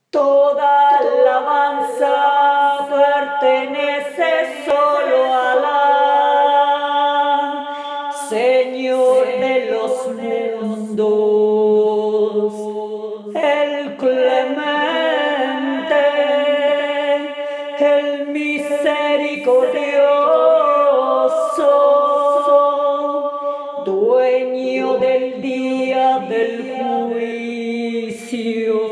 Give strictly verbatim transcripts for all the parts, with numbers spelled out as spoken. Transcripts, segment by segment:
Toda alabanza pertenece solo a Alá, Señor de los mundos, el clemente, el misericordioso, dueño del día del juicio.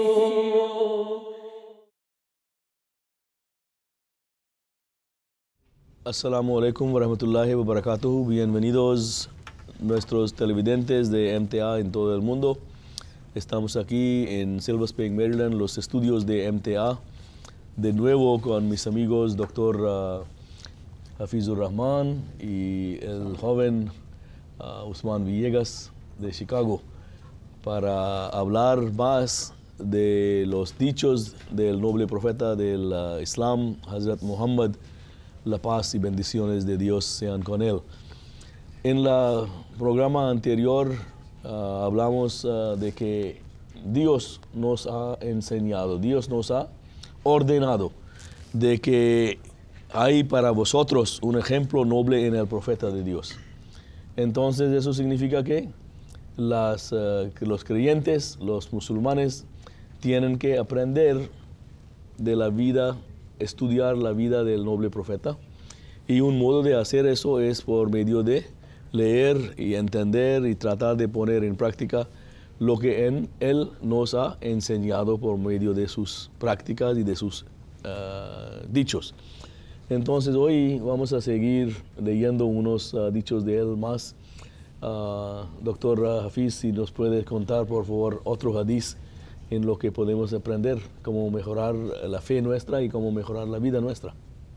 Assalamu alaikum wa rahmatullahi wa barakatuhu. Bienvenidos nuestros televidentes de M T A en todo el mundo. Estamos aquí en Silver Spring, Maryland, los estudios de M T A, de nuevo con mis amigos doctor uh, Hafizur Rahman y el joven uh, Usman Villegas de Chicago, para hablar más de los dichos del noble profeta del uh, Islam, Hazrat Muhammad. La paz y bendiciones de Dios sean con él. En el programa anterior uh, hablamos uh, de que Dios nos ha enseñado, Dios nos ha ordenado de que hay para vosotros un ejemplo noble en el profeta de Dios. Entonces eso significa que, las, uh, que los creyentes, los musulmanes, tienen que aprender de la vida, estudiar la vida del noble profeta, y un modo de hacer eso es por medio de leer y entender y tratar de poner en práctica lo que en él nos ha enseñado por medio de sus prácticas y de sus uh, dichos. Entonces hoy vamos a seguir leyendo unos uh, dichos de él más. Uh, doctor Hafiz, si nos puede contar por favor otro hadiz en lo que podemos aprender, cómo mejorar la fe nuestra y cómo mejorar la vida nuestra.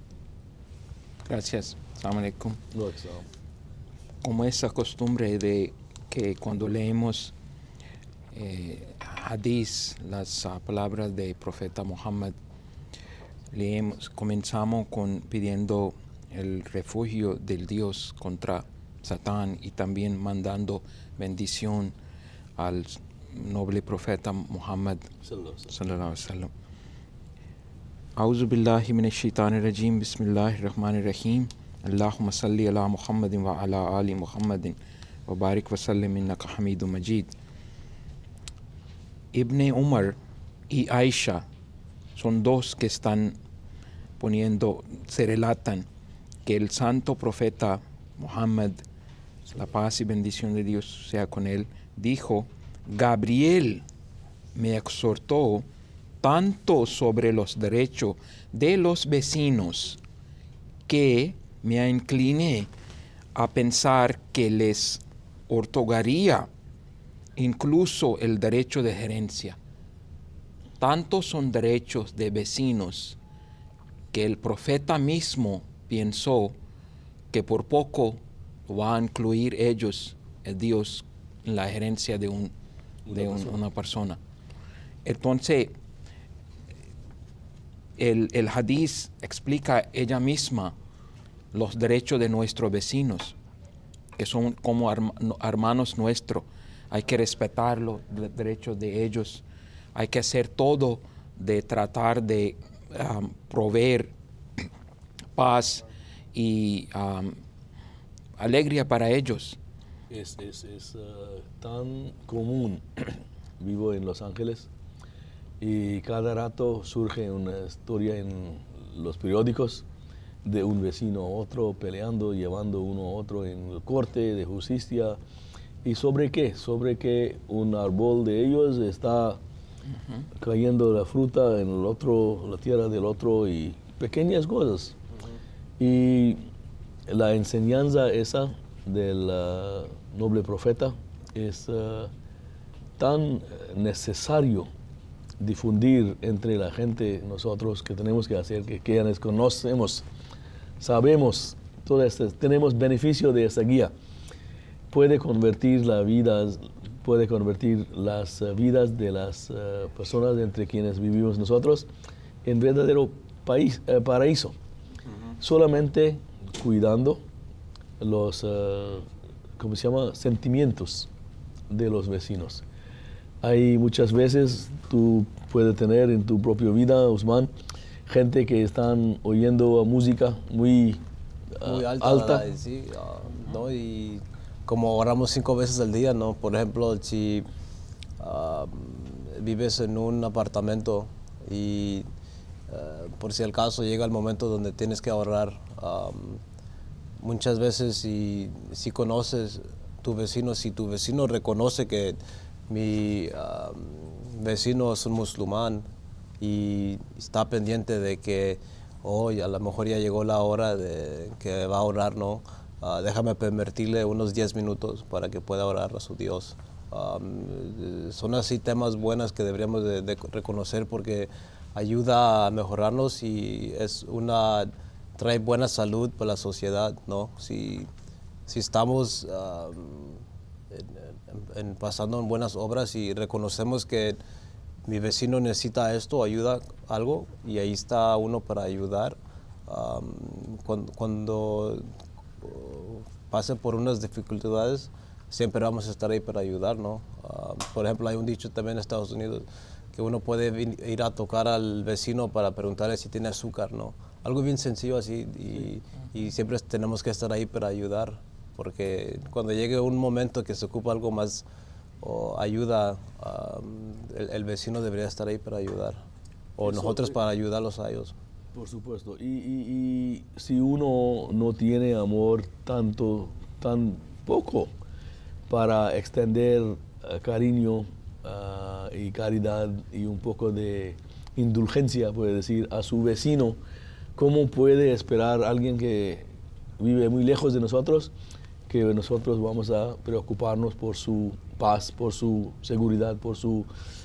Gracias. Assalamu alaikum. No, examen. Como esa costumbre de que cuando leemos eh, hadís, las uh, palabras del profeta Muhammad, leemos, comenzamos con pidiendo el refugio del Dios contra Satán y también mandando bendición al noble profeta Muhammad sallallahu alaihi wasallam. A'udhu billahi minash shaitanir rajim. Bismillahir rahmanir rahim. Allahumma salli ala Muhammadin wa ala ali Muhammadin wa barik wa sallim innaka Hamidum Majid. Ibn Umar y Aisha son dos que están poniendo, se relatan que el santo profeta Muhammad, la paz y bendición de Dios sea con él, dijo: Gabriel me exhortó tanto sobre los derechos de los vecinos que me incliné a pensar que les otorgaría incluso el derecho de gerencia. Tantos son derechos de vecinos que el profeta mismo pensó que por poco va a incluir ellos, el Dios, en la gerencia de un de un, una persona. Entonces, el, el hadiz explica ella misma los derechos de nuestros vecinos, que son como hermanos nuestros. Hay que respetar los derechos de ellos. Hay que hacer todo de tratar de um, proveer paz y um, alegría para ellos. Es, es, es uh, tan común. Vivo en Los Ángeles y cada rato surge una historia en los periódicos de un vecino a otro peleando, llevando uno a otro en el corte de justicia. ¿Y sobre qué? Sobre que un árbol de ellos está uh-huh. cayendo la fruta en el otro, la tierra del otro, y pequeñas cosas. Uh-huh. Y la enseñanza esa del uh, noble profeta es uh, tan necesario difundir entre la gente, nosotros que tenemos que hacer, que quienes conocemos, sabemos, todo esto, tenemos beneficio de esa guía. Puede convertir la vida, puede convertir las uh, vidas de las uh, personas entre quienes vivimos nosotros en verdadero país, uh, paraíso. Uh-huh. Solamente cuidando los, uh, ¿cómo se llama?, sentimientos de los vecinos. hay muchas veces, tú puedes tener en tu propia vida, Usman, gente que están oyendo música muy, uh, Muy alta, alta. ¿verdad? Sí, uh, ¿no? Y como oramos cinco veces al día, ¿no? Por ejemplo, si uh, vives en un apartamento y uh, por si al caso llega el momento donde tienes que ahorrar, um, muchas veces si, si conoces tu vecino, si tu vecino reconoce que mi um, vecino es un musulmán y está pendiente de que hoy oh, a lo mejor ya llegó la hora de que va a orar, ¿no? Uh, déjame permitirle unos diez minutos para que pueda orar a su Dios. Um, son así temas buenos que deberíamos de, de reconocer porque ayuda a mejorarnos y es una, trae buena salud para la sociedad, ¿no? Si, si estamos um, en, en pasando en buenas obras y reconocemos que mi vecino necesita esto, ayuda, algo, y ahí está uno para ayudar. Um, cuando, cuando uh, pase por unas dificultades, siempre vamos a estar ahí para ayudar, ¿no? Uh, por ejemplo, hay un dicho también en Estados Unidos que uno puede ir a tocar al vecino para preguntarle si tiene azúcar, ¿no? Algo bien sencillo así, y, y siempre tenemos que estar ahí para ayudar, porque cuando llegue un momento que se ocupa algo más o ayuda, um, el, el vecino debería estar ahí para ayudar, o Eso, nosotros eh, para ayudarlos a ellos. Por supuesto. Y, y, y si uno no tiene amor tanto, tan poco para extender uh, cariño uh, y caridad y un poco de indulgencia, puede decir, a su vecino, ¿cómo puede esperar alguien que vive muy lejos de nosotros que nosotros vamos a preocuparnos por su paz, por su seguridad, por su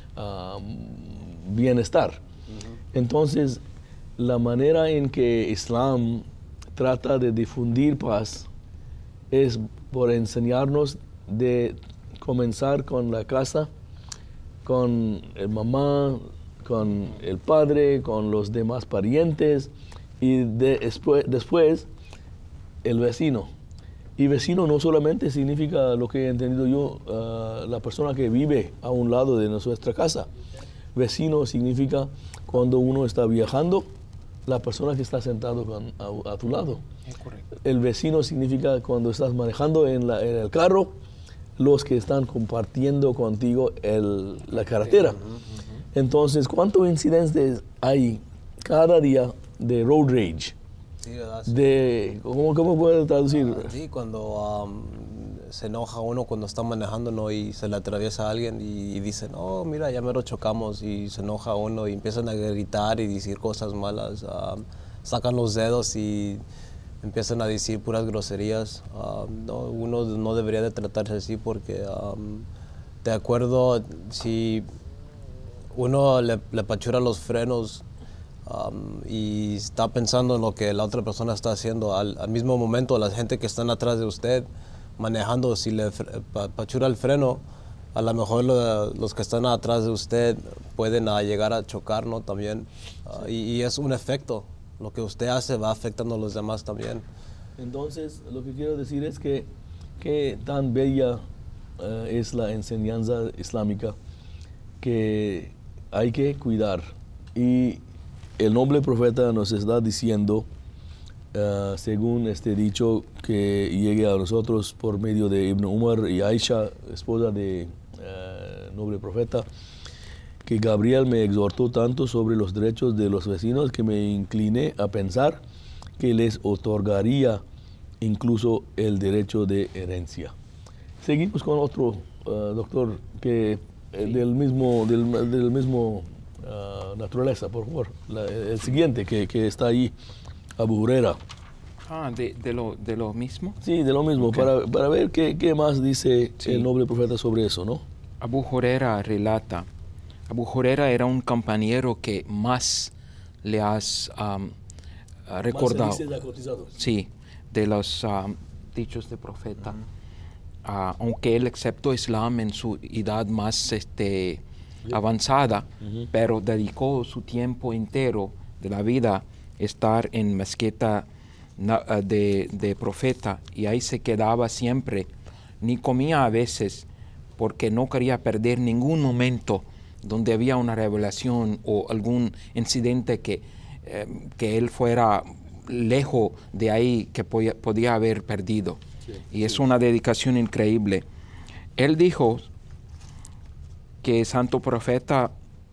uh, bienestar? Uh-huh. Entonces, la manera en que Islam trata de difundir paz es por enseñarnos de comenzar con la casa, con el mamá, con el padre, con los demás parientes y de, después, después el vecino. Y vecino no solamente significa lo que he entendido yo, uh, la persona que vive a un lado de nuestra casa. Vecino significa cuando uno está viajando, la persona que está sentado con, a, a tu lado. Es correcto. El vecino significa cuando estás manejando en, la, en el carro, los que están compartiendo contigo el, la carretera. Uh-huh, uh-huh. Entonces, ¿cuántos incidentes hay cada día de road rage? Sí, ¿verdad? Sí. De, ¿cómo, ¿Cómo puedo traducir? Uh, sí, cuando um, se enoja uno cuando está manejando, ¿no? Y se le atraviesa a alguien y, y dice, no, mira, ya me lo chocamos, y se enoja uno y empiezan a gritar y decir cosas malas, um, sacan los dedos y empiezan a decir puras groserías. Um, no, uno no debería de tratarse así porque, um, de acuerdo, si uno le, le apachura los frenos, Um, y está pensando en lo que la otra persona está haciendo, al, al mismo momento la gente que están atrás de usted manejando, si le apachura el freno, a lo mejor lo, los que están atrás de usted pueden uh, llegar a chocar, ¿no? También. Uh, y, y es un efecto. Lo que usted hace va afectando a los demás también. Entonces, lo que quiero decir es que, que tan bella uh, es la enseñanza islámica que hay que cuidar. Y el noble profeta nos está diciendo, uh, según este dicho, que llegue a nosotros por medio de Ibn Umar y Aisha, esposa de uh, noble profeta, que Gabriel me exhortó tanto sobre los derechos de los vecinos que me incliné a pensar que les otorgaría incluso el derecho de herencia. Seguimos con otro, uh, doctor, que sí. del mismo, del, del mismo Uh, naturaleza, por favor. La, el siguiente que, que está ahí, Abu Huraira. Ah, ¿de, de, lo, de lo mismo? Sí, de lo mismo, okay. para, para ver qué, qué más dice sí. el noble profeta sobre eso, ¿no? Abu Huraira relata, Abu Huraira era un compañero que más le has um, recordado. Más se dice sí, de los um, dichos del profeta. Uh-huh. uh, aunque él aceptó Islam en su edad más este, avanzada, uh-huh. pero dedicó su tiempo entero de la vida a estar en mezquita de, de profeta, y ahí se quedaba siempre, ni comía a veces, porque no quería perder ningún momento donde había una revelación o algún incidente que, eh, que él fuera lejos de ahí, que podía, podía haber perdido. Sí, y es sí. una dedicación increíble. Él dijo que el santo profeta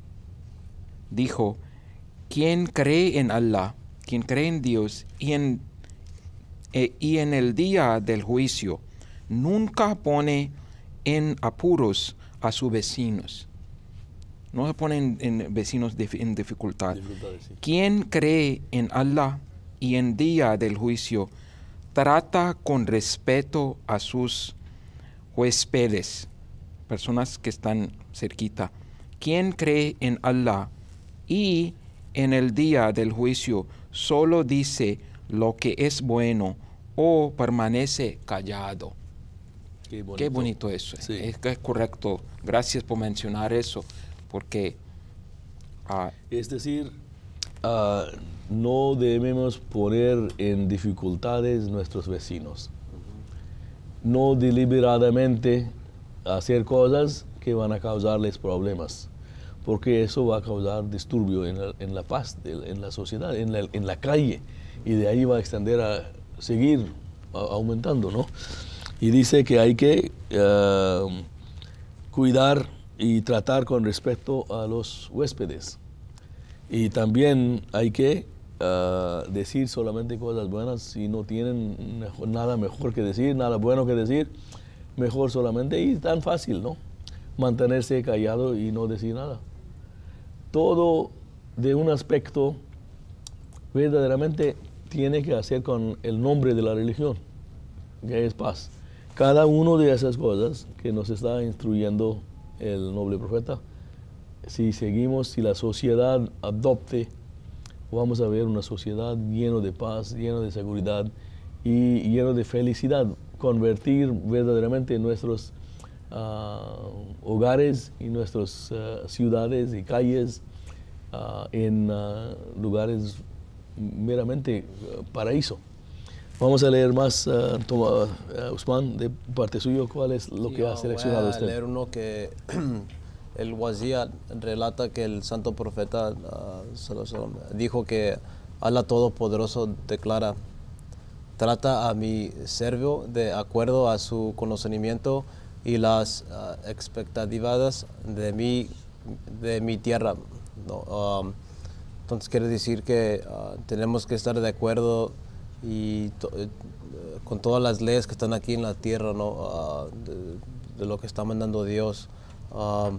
dijo, quien cree en Allah, quien cree en Dios y en, eh, y en el día del juicio, nunca pone en apuros a sus vecinos. No se ponen en vecinos dif en dificultad. Sí. Quien cree en Allah y en día del juicio, trata con respeto a sus huéspedes, personas que están cerquita. Quien cree en Allah y en el día del juicio, solo dice lo que es bueno o permanece callado. Qué bonito, Qué bonito eso. Sí. Es, es correcto. Gracias por mencionar eso, porque... Uh, es decir, uh, no debemos poner en dificultades nuestros vecinos. Uh-huh. No deliberadamente hacer cosas que van a causarles problemas, porque eso va a causar disturbio en la, en la paz, de, en la sociedad, en la, en la calle, y de ahí va a extender a seguir a, aumentando, ¿no? Y dice que hay que uh, cuidar y tratar con respeto a los huéspedes. Y también hay que uh, decir solamente cosas buenas. Si no tienen mejor, nada mejor que decir, nada bueno que decir, mejor solamente, y tan fácil, ¿no? Mantenerse callado y no decir nada. Todo de un aspecto verdaderamente tiene que hacer con el nombre de la religión, que es paz. Cada una de esas cosas que nos está instruyendo el noble profeta, si seguimos, si la sociedad adopte, vamos a ver una sociedad llena de paz, llena de seguridad y llena de felicidad. Convertir verdaderamente nuestros uh, hogares y nuestras uh, ciudades y calles uh, en uh, lugares meramente uh, paraíso. Vamos a leer más, uh, toma, uh, Usman, de parte suyo, ¿cuál es lo sí, que ha seleccionado usted? Voy a leer uno que el Wazir relata que el santo profeta uh, dijo que Allah Todopoderoso declara: trata a mi siervo de acuerdo a su conocimiento y las uh, expectativas de mi, de mi tierra. ¿No? Um, entonces quiere decir que uh, tenemos que estar de acuerdo y to, eh, con todas las leyes que están aquí en la tierra, ¿no? Uh, de, de lo que está mandando Dios. Um,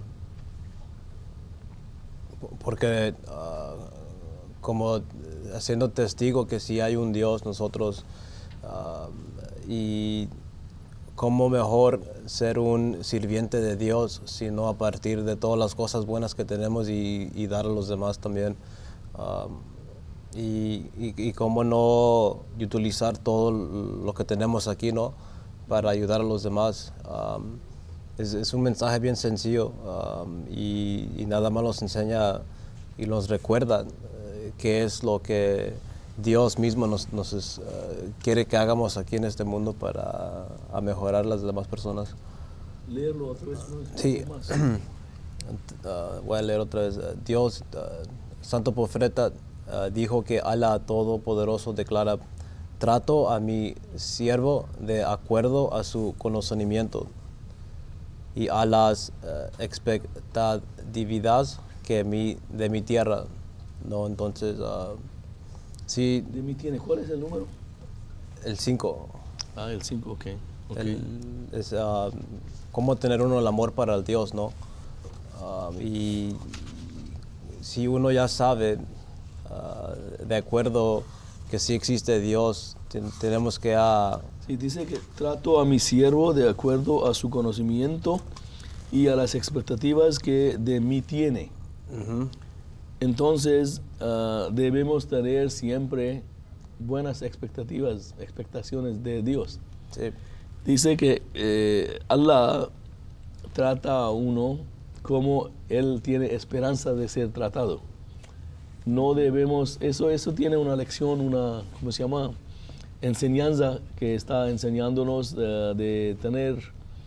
porque uh, como haciendo testigo que si hay un Dios, nosotros uh, y cómo mejor ser un sirviente de Dios, sino a partir de todas las cosas buenas que tenemos y, y dar a los demás también. Um, y, y, y cómo no utilizar todo lo que tenemos aquí, ¿no? Para ayudar a los demás. Um, es, es un mensaje bien sencillo um, y, y nada más nos enseña y nos recuerda uh, qué es lo que Dios mismo nos, nos uh, quiere que hagamos aquí en este mundo para a mejorar las demás personas. Leerlo otra vez. ¿No? Sí, uh, voy a leer otra vez. Uh, Dios, uh, Santo Profeta, uh, dijo que Allah Todopoderoso declara: trato a mi siervo de acuerdo a su conocimiento y a las uh, expectativas que mi, de mi tierra. ¿No? Entonces, uh, sí. ¿De mi tiene? ¿Cuál es el número? El cinco. Ah, el cinco, ok. okay. El, es uh, cómo tener uno el amor para el Dios, ¿no? Uh, y si uno ya sabe, uh, de acuerdo que sí existe Dios, ten, tenemos que... Uh, sí, dice que trato a mi siervo de acuerdo a su conocimiento y a las expectativas que de mí tiene. Uh-huh. Entonces, uh, debemos tener siempre buenas expectativas, expectaciones de Dios. Sí. Dice que eh, Allah trata a uno como Él tiene esperanza de ser tratado. No debemos, eso, eso tiene una lección, una, ¿cómo se llama? Enseñanza que está enseñándonos uh, de tener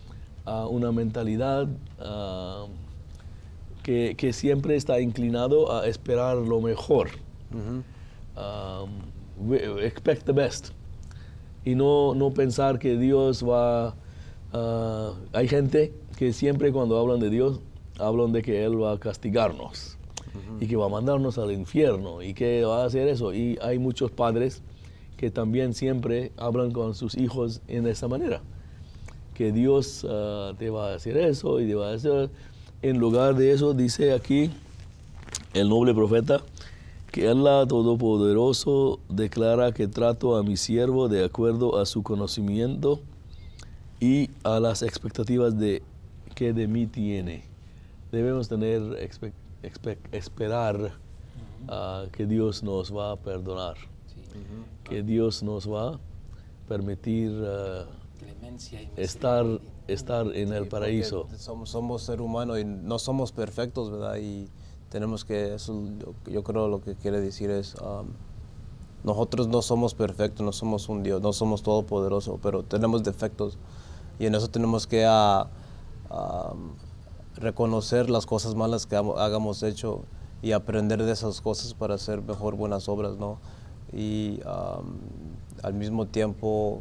uh, una mentalidad uh, que, que siempre está inclinado a esperar lo mejor. Ujú. Um, we- expect the best. Y no, no pensar que Dios va... uh, hay gente que siempre cuando hablan de Dios, hablan de que Él va a castigarnos y que va a mandarnos al infierno y que va a hacer eso. Y hay muchos padres que también siempre hablan con sus hijos en esa manera, que Dios uh, te va a hacer eso y te va a hacer... En lugar de eso, dice aquí el noble profeta, que Allah Todopoderoso declara que trato a mi siervo de acuerdo a su conocimiento y a las expectativas de, que de mí tiene. Debemos tener, expe- expe- esperar uh, que Dios nos va a perdonar, que Dios nos va a permitir uh, Clemencia y estar, misericordia. estar en el Sí, paraíso. porque Somos, somos ser humano y no somos perfectos, ¿verdad? Y tenemos que, eso yo, yo creo lo que quiere decir es, um, nosotros no somos perfectos, no somos un Dios, no somos todopoderosos, pero tenemos defectos y en eso tenemos que uh, um, reconocer las cosas malas que hamo- hagamos hecho y aprender de esas cosas para hacer mejor buenas obras, ¿no? Y um, al mismo tiempo,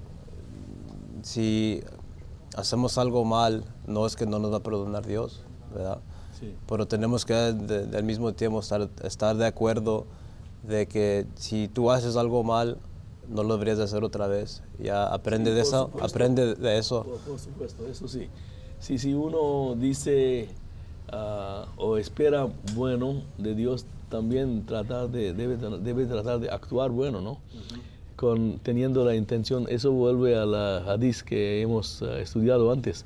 si hacemos algo mal, no es que no nos va a perdonar Dios, ¿verdad? Sí. Pero tenemos que de- de- al mismo tiempo estar, estar de acuerdo de que si tú haces algo mal, no lo deberías de hacer otra vez. Ya aprende Sí, de por eso, supuesto. aprende de eso. Por, por supuesto, eso sí. Si, si uno dice ah, o espera bueno de Dios, también tratar de, debe, debe tratar de actuar bueno, ¿no? Con, teniendo la intención, eso vuelve a la hadith que hemos ah, estudiado antes,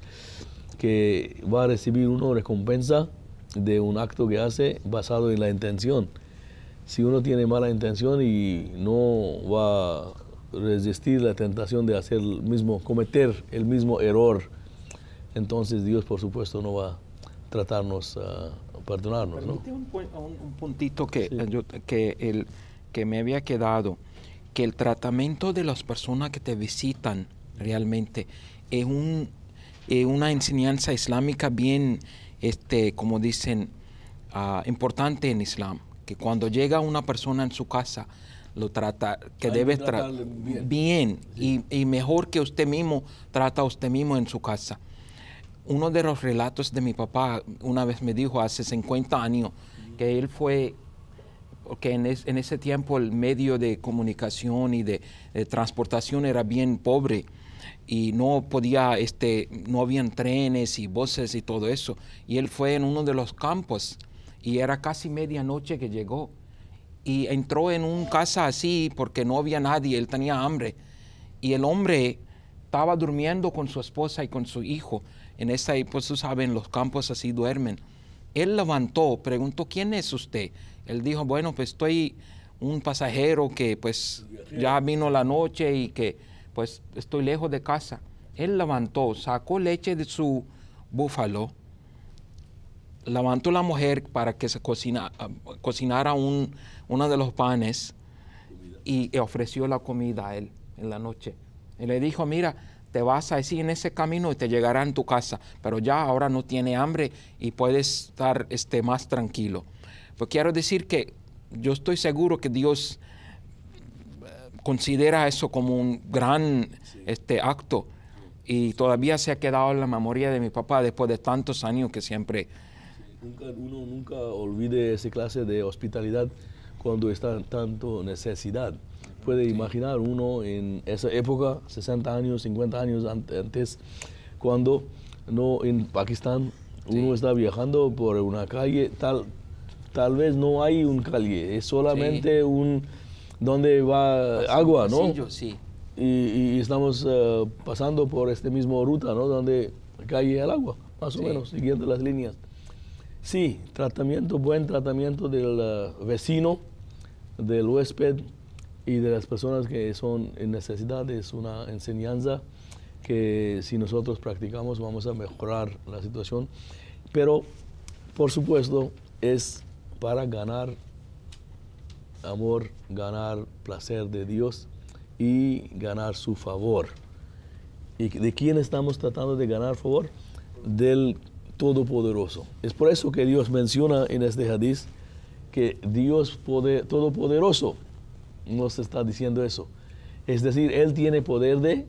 que va a recibir uno recompensa de un acto que hace basado en la intención. Si uno tiene mala intención y no va a resistir la tentación de hacer el mismo, cometer el mismo error, entonces Dios por supuesto no va a tratarnos, a perdonarnos, ¿no? Permite un, pu- un- un puntito que, Sí. eh, yo- que, el, que me había quedado, que el tratamiento de las personas que te visitan realmente es un, eh, una enseñanza islámica bien, este, como dicen, ah, importante en Islam, que cuando llega una persona en su casa, lo trata, que Hay que debe tra- tratarle bien. bien y, y mejor que usted mismo trata a usted mismo en su casa. Uno de los relatos de mi papá una vez me dijo hace cincuenta años que él fue, que en, es- en ese tiempo el medio de comunicación y de, de transportación era bien pobre y no podía, este, no habían trenes y buses y todo eso. Y él fue en uno de los campos y era casi medianoche que llegó y entró en una casa así porque no había nadie, él tenía hambre y el hombre estaba durmiendo con su esposa y con su hijo. En esa, pues tú sabes, en los campos así duermen. Él levantó, preguntó, ¿quién es usted? Él dijo, bueno, pues estoy un pasajero que pues ya vino la noche y que pues estoy lejos de casa. Él levantó, sacó leche de su búfalo, levantó la mujer para que se cocina, cocinara un, uno de los panes y ofreció la comida a él en la noche. Y le dijo, mira, te vas a decir en ese camino y te llegará en tu casa, pero ya ahora no tiene hambre y puedes estar este, más tranquilo. Pues quiero decir que yo estoy seguro que Dios eh, considera eso como un gran este, acto y todavía se ha quedado en la memoria de mi papá después de tantos años que siempre... Nunca, uno nunca olvide esa clase de hospitalidad cuando está en tanto necesidad. Puede imaginar uno en esa época, sesenta años, cincuenta años ante- antes, cuando no en Pakistán uno está viajando por una calle, tal, tal vez no hay un calle, es solamente un donde va agua, ¿no? Pasillo, sí. Y, y estamos eh, pasando por este mismo ruta, ¿no? Donde cae el agua, más o Sí. menos, siguiendo las líneas. Sí, tratamiento, buen tratamiento del eh, vecino, del huésped y de las personas que son en necesidad es una enseñanza que si nosotros practicamos vamos a mejorar la situación. Pero, por supuesto, es para ganar amor, ganar placer de Dios y ganar su favor. ¿Y de quién estamos tratando de ganar favor? del Todopoderoso. Es por eso que Dios menciona en este hadiz que Dios poder, Todopoderoso nos está diciendo eso. Es decir, Él tiene poder de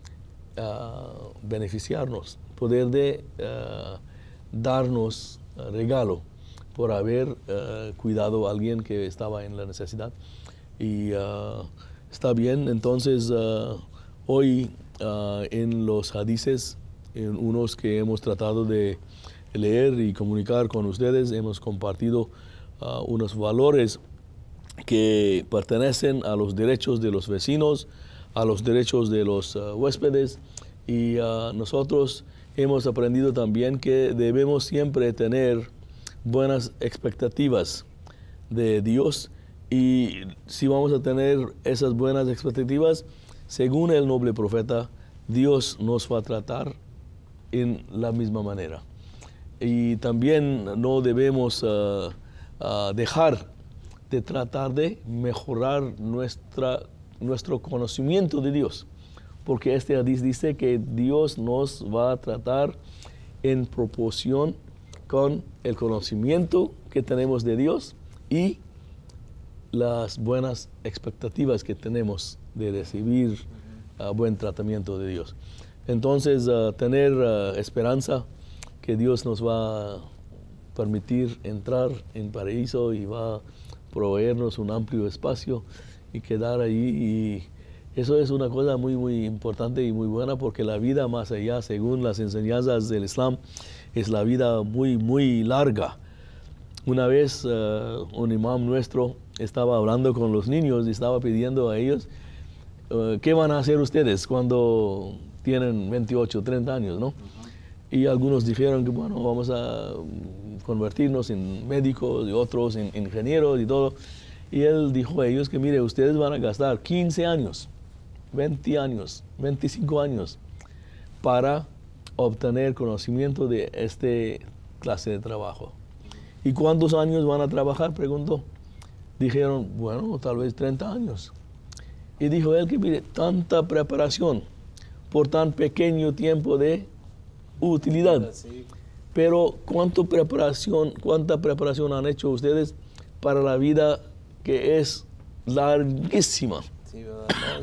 uh, beneficiarnos, poder de uh, darnos uh, regalo por haber uh, cuidado a alguien que estaba en la necesidad. Y uh, está bien, entonces uh, hoy uh, en los hadices, en unos que hemos tratado de leer y comunicar con ustedes, hemos compartido uh, unos valores que pertenecen a los derechos de los vecinos, a los derechos de los uh, huéspedes, y uh, nosotros hemos aprendido también que debemos siempre tener buenas expectativas de Dios, y si vamos a tener esas buenas expectativas, según el noble profeta, Dios nos va a tratar en la misma manera. Y también no debemos uh, uh, dejar de tratar de mejorar nuestra, nuestro conocimiento de Dios, porque este hadiz dice que Dios nos va a tratar en proporción con el conocimiento que tenemos de Dios y las buenas expectativas que tenemos de recibir uh, buen tratamiento de Dios. Entonces, uh, tener uh, esperanza que Dios nos va a permitir entrar en paraíso y va a proveernos un amplio espacio y quedar allí. Y eso es una cosa muy, muy importante y muy buena, porque la vida más allá, según las enseñanzas del Islam, es la vida muy, muy larga. Una vez uh, un imam nuestro estaba hablando con los niños y estaba pidiendo a ellos, uh, ¿qué van a hacer ustedes cuando tienen veintiocho, treinta años, ¿no? Y algunos dijeron que, bueno, vamos a convertirnos en médicos y otros en ingenieros y todo. Y él dijo a ellos que, mire, ustedes van a gastar quince años, veinte años, veinticinco años para obtener conocimiento de esta clase de trabajo. ¿Y cuántos años van a trabajar?, preguntó. Dijeron, bueno, tal vez treinta años. Y dijo él que, mire, tanta preparación por tan pequeño tiempo de utilidad. Pero ¿cuánto preparación, cuánta preparación han hecho ustedes para la vida que es larguísima? Sí, ¿verdad?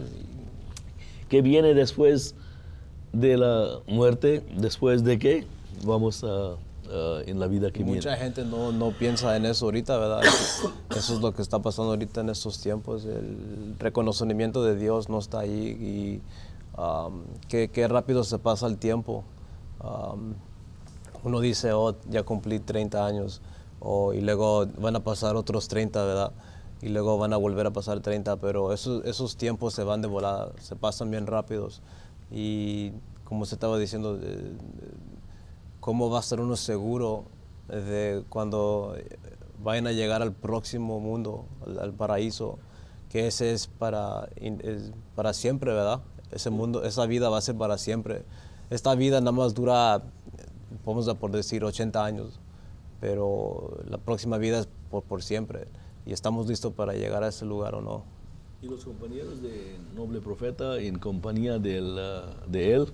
Que viene después de la muerte, después de que vamos a, a en la vida que y viene. Mucha gente no, no piensa en eso ahorita, ¿verdad? Eso es lo que está pasando ahorita en estos tiempos. El reconocimiento de Dios no está ahí, y um, qué, qué rápido se pasa el tiempo. Um, uno dice, oh, ya cumplí treinta años, oh, y luego van a pasar otros treinta, ¿verdad? Y luego van a volver a pasar treinta, pero esos, esos tiempos se van de volada, se pasan bien rápidos. Y como se estaba diciendo, de, de, ¿cómo va a estar uno seguro de cuando vayan a llegar al próximo mundo, al, al paraíso? Que ese es para, es para siempre, ¿verdad? Ese mundo, esa vida va a ser para siempre. Esta vida nada más dura, vamos a por decir, ochenta años, pero la próxima vida es por, por siempre. ¿Y estamos listos para llegar a ese lugar o no? Y los compañeros de Noble Profeta, en compañía del, uh, de él,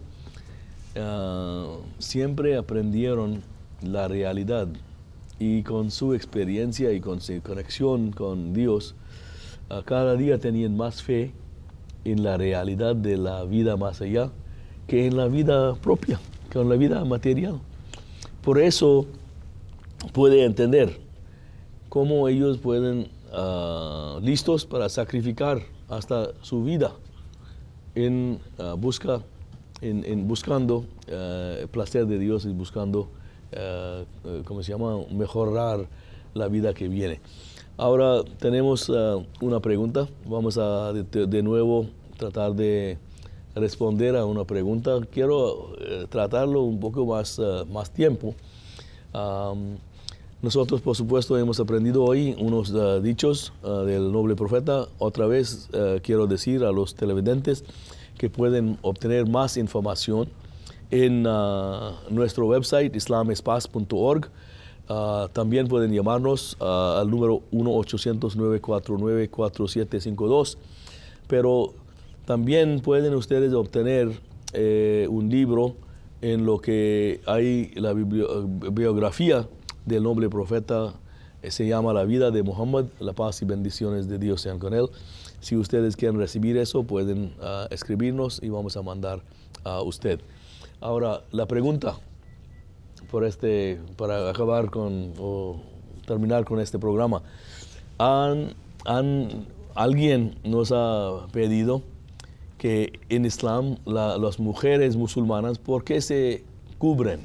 uh, siempre aprendieron la realidad, y con su experiencia y con su conexión con Dios, uh, cada día tenían más fe en la realidad de la vida más allá que en la vida propia, que en la vida material. Por eso puede entender cómo ellos pueden, uh, listos para sacrificar hasta su vida en, uh, busca, en, en buscando uh, el placer de Dios y buscando, uh, uh, ¿cómo se llama?, mejorar la vida que viene. Ahora tenemos uh, una pregunta. Vamos a de, de nuevo tratar de responder a una pregunta. Quiero uh, tratarlo un poco más, uh, más tiempo. Um, nosotros, por supuesto, hemos aprendido hoy unos uh, dichos uh, del Noble Profeta. Otra vez uh, quiero decir a los televidentes que pueden obtener más información en uh, nuestro website islam es paz punto org. Uh, también pueden llamarnos uh, al número uno ochocientos, nueve cuatro nueve, cuatro siete cinco dos. Pero también pueden ustedes obtener eh, un libro en lo que hay la biblio- biografía del noble profeta, eh, se llama La vida de Muhammad, la paz y bendiciones de Dios sean con él. Si ustedes quieren recibir eso, pueden uh, escribirnos y vamos a mandar a usted. Ahora, la pregunta por este, para acabar con o terminar con este programa. Han, han, alguien nos ha pedido que en Islam la, las mujeres musulmanas, ¿por qué se cubren?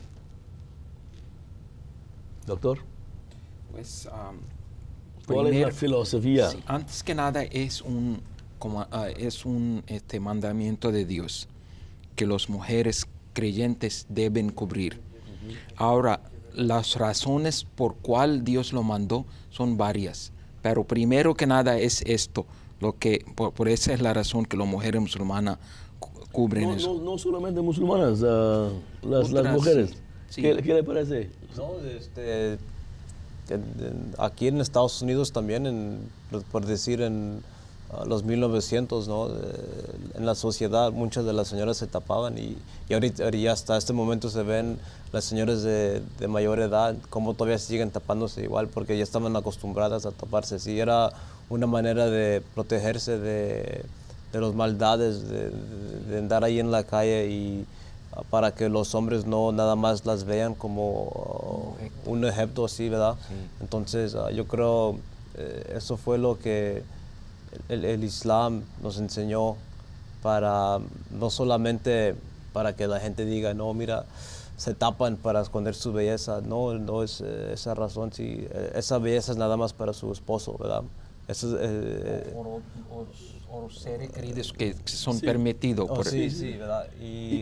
Doctor, Pues, um, ¿cuál es primer- la filosofía? sí, antes que nada es un, como, ah, es un este, mandamiento de Dios que las mujeres creyentes deben cubrir. Ahora, las razones por cuál Dios lo mandó son varias, pero primero que nada es esto, lo que por, por esa es la razón que las mujeres musulmanas cu- cubren No, eso. no, no solamente musulmanas, uh, las, las Otras, mujeres. sí, sí. ¿Qué, qué le parece? No, este, en- en- aquí en Estados Unidos también, en, por decir en ah, los mil novecientos, ¿no? Eh, en la sociedad muchas de las señoras se tapaban y, y ahorita ahorita hasta este momento se ven las señoras de, de mayor edad como todavía siguen tapándose igual porque ya estaban acostumbradas a taparse. Sí, era una manera de protegerse de, de las maldades, de, de- de andar ahí en la calle y ah, para que los hombres no nada más las vean como uh, un ejemplo así, ¿verdad? Entonces ah, yo creo eh, eso fue lo que el, el Islam nos enseñó para no solamente para que la gente diga, no, mira, se tapan para esconder su belleza. No, no es eh, esa razón, sí, eh, esa belleza es nada más para su esposo, ¿verdad? Eso es, eh, O, o- o seres queridos que, que son Sí. permitidos. oh, por- sí, sí, ¿verdad? Y,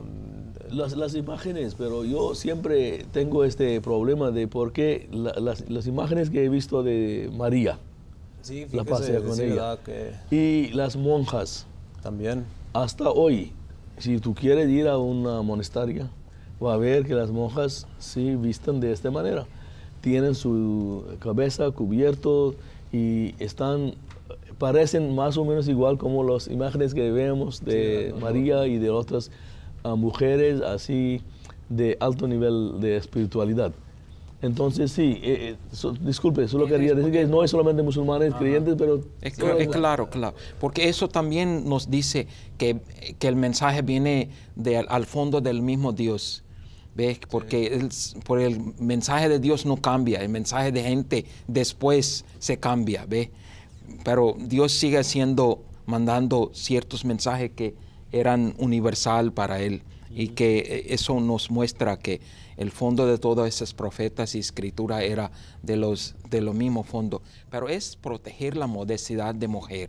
um, Las, las imágenes, pero yo siempre tengo este problema de por qué la- las, las imágenes que he visto de María sí, la fíjese, pasea con sí, ella. ¿verdad? Que y las monjas, también. hasta hoy, si tú quieres ir a una monasteria, va a ver que las monjas sí visten de esta manera. Tienen su cabeza cubierto y están, parecen más o menos igual como las imágenes que vemos de María y de otras ah, mujeres así de alto nivel de espiritualidad. Entonces sí, eh, eh, so- disculpe, solo quería decir que no es solamente musulmanes creyentes, pero Es, todo- cl- es claro, claro. Porque eso también nos dice que, que el mensaje viene de, al, al fondo del mismo Dios. ¿Ves? Porque el, por el mensaje de Dios no cambia, el mensaje de gente después se cambia, ¿ves? Pero Dios sigue siendo, mandando ciertos mensajes que eran universal para Él. Y que eh, eso nos muestra que el fondo de todas esas profetas y escritura era de los de lo mismo fondo. Pero es proteger la modestia de mujer.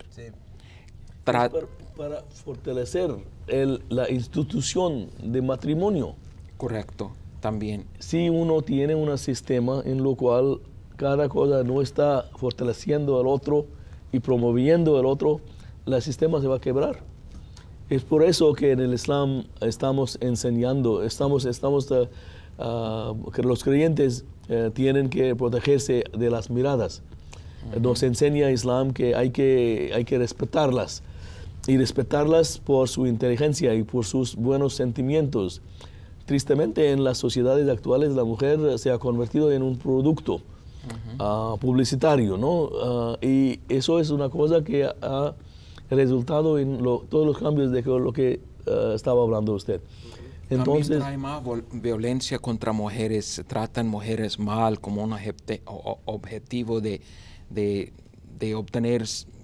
Tra- para, para fortalecer el- la institución de matrimonio. Correcto, también. Si uno tiene un sistema en lo cual cada cosa no está fortaleciendo al otro y promoviendo al otro, el sistema se va a quebrar. Es por eso que en el Islam estamos enseñando, estamos, estamos uh, uh, que los creyentes uh, tienen que protegerse de las miradas. Uh-huh. Nos enseña Islam que hay, que hay que respetarlas y respetarlas por su inteligencia y por sus buenos sentimientos. Tristemente, en las sociedades actuales la mujer se ha convertido en un producto uh-huh. uh, publicitario, ¿no? Uh, y eso es una cosa que ha resultado en lo, todos los cambios de lo que uh, estaba hablando usted. También Entonces, trae más vol- violencia contra mujeres, se tratan mujeres mal como un objete- o- o- objetivo de, de, de obtener,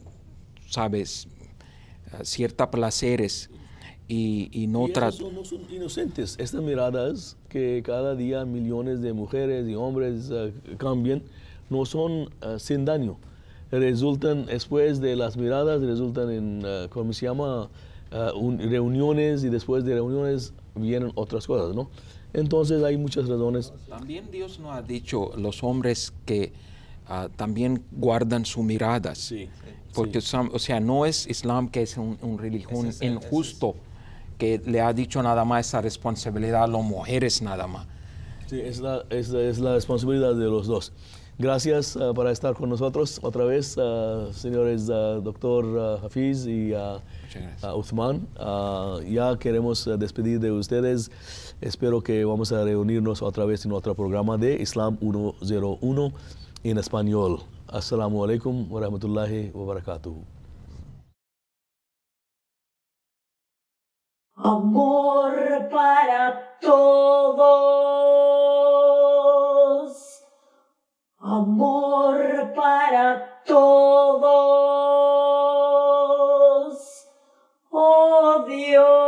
sabes, uh, ciertos placeres y, y no y tratan. esos no son inocentes. Estas miradas que cada día millones de mujeres y hombres uh, cambian, no son uh, sin daño. Resultan, después de las miradas, resultan en, uh, ¿cómo se llama? Uh, un, reuniones y después de reuniones vienen otras cosas, ¿no? Entonces hay muchas razones. También Dios nos ha dicho los hombres que uh, también guardan sus miradas. Sí, Porque, sí. o sea, no es Islam que es un, un religión Ese es el- injusto, que le ha dicho nada más esa responsabilidad a las mujeres nada más. Sí, es la, es, es la responsabilidad de los dos. Gracias uh, por estar con nosotros otra vez, uh, señores uh, doctor uh, Hafiz y uh, uh, Uthman. Uh, ya queremos uh, despedir de ustedes. Espero que vamos a reunirnos otra vez en otro programa de Islam ciento uno en español. Assalamu alaikum wa rahmatullahi wa barakatuh. Amor para todos, amor para todos, oh Dios.